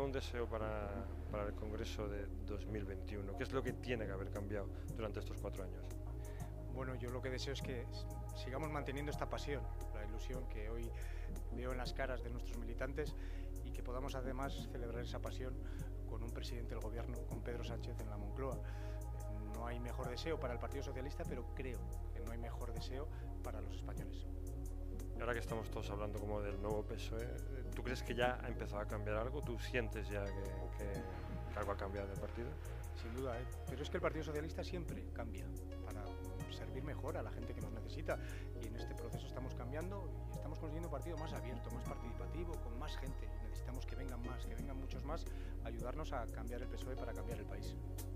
un deseo para el Congreso de 2021? ¿Qué es lo que tiene que haber cambiado durante estos 4 años? Bueno, yo lo que deseo es que sigamos manteniendo esta pasión, la ilusión que hoy veo en las caras de nuestros militantes y que podamos además celebrar esa pasión con un presidente del gobierno, con Pedro Sánchez en la Moncloa. No hay mejor deseo para el Partido Socialista, pero creo que no hay mejor deseo para los españoles. Ahora que estamos todos hablando como del nuevo PSOE, ¿tú crees que ya ha empezado a cambiar algo? ¿Tú sientes ya que algo ha cambiado en el partido? Sin duda, pero es que el Partido Socialista siempre cambia para servir mejor a la gente que nos necesita, y en este proceso estamos cambiando y estamos consiguiendo un partido más abierto, más participativo, con más gente. Necesitamos que vengan más, que vengan muchos más a ayudarnos a cambiar el PSOE para cambiar el país.